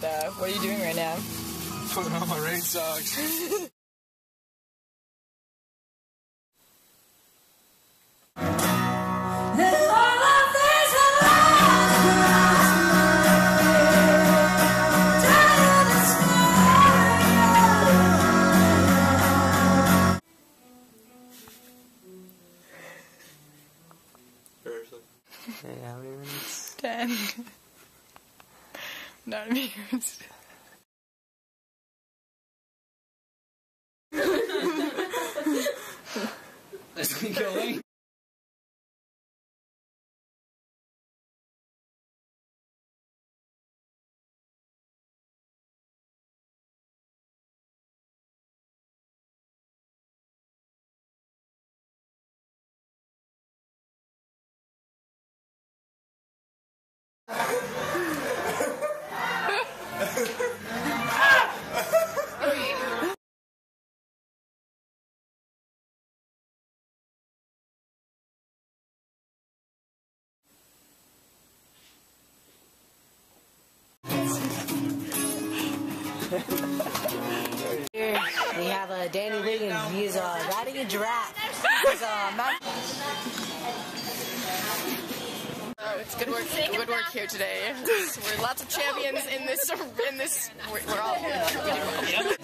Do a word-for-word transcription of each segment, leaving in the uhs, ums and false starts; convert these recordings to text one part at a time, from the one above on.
but uh, what are you doing right now? Putting on my rain socks. Hey, how many minutes? Ten. Not amused. Let's keep going. Here we have uh, Danny Wiggins. He's uh, riding a giraffe. He's, uh, ma- Oh, it's good work. Good work here today. We're lots of champions in this. In this, we're, we're all here. Yep.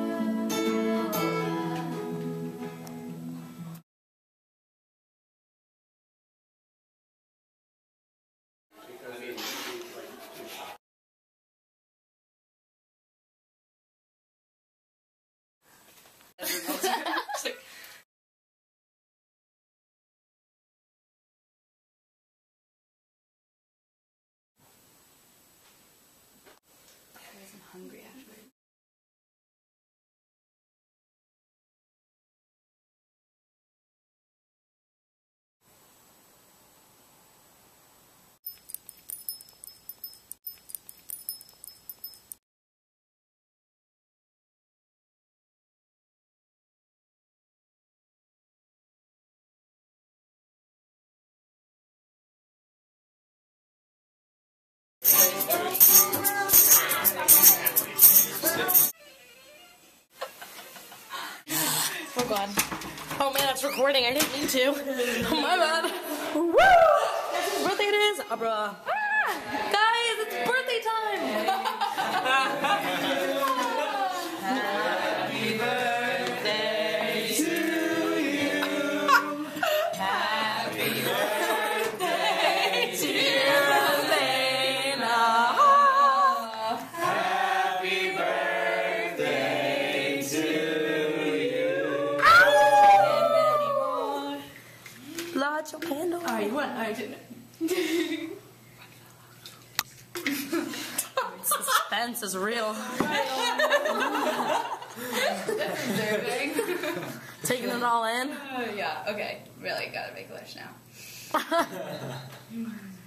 I'm hungry actually. Oh god. Oh man, it's recording. I didn't mean to. Oh my bad. Woo! Guess whose birthday it is? Abra. Ah! Guys, it's birthday time! Happy birthday to you. Happy birthday to Elena. Happy birthday to light your candle. Oh, you want? I didn't. Suspense is real. Taking it all in. Uh, yeah. Okay. Really gotta make a wish now.